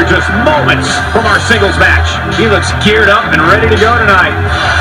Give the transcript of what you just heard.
We're just moments from our singles match. He looks geared up and ready to go tonight.